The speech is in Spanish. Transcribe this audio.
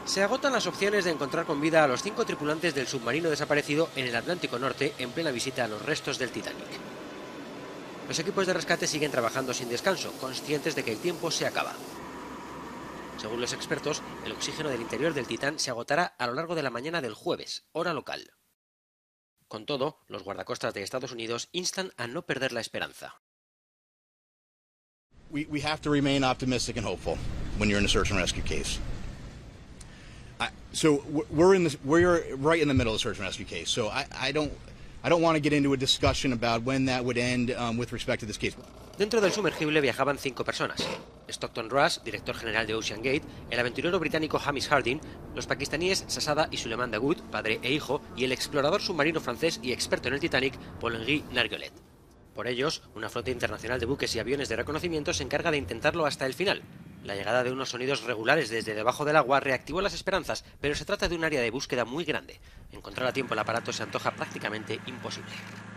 Se agotan las opciones de encontrar con vida a los 5 tripulantes del submarino desaparecido en el Atlántico Norte en plena visita a los restos del Titanic. Los equipos de rescate siguen trabajando sin descanso, conscientes de que el tiempo se acaba. Según los expertos, el oxígeno del interior del Titán se agotará a lo largo de la mañana del jueves, hora local. Con todo, los guardacostas de Estados Unidos instan a no perder la esperanza. We have to remain optimistic and hopeful when you're in a search and rescue case. We're right in the middle of the search and rescue case. So I don't want to get into a discussion about when that would end with respect to this case. Dentro del sumergible viajaban 5 personas: Stockton Rush, director general de Ocean Gate, el aventurero británico Hamish Harding, los pakistaníes Shahzada y Suleiman Dawood, padre e hijo, y el explorador submarino francés y experto en el Titanic, Paul-Henri Nargeolet. Por ellos, una flota internacional de buques y aviones de reconocimiento se encarga de intentarlo hasta el final. La llegada de unos sonidos regulares desde debajo del agua reactivó las esperanzas, pero se trata de un área de búsqueda muy grande. Encontrar a tiempo el aparato se antoja prácticamente imposible.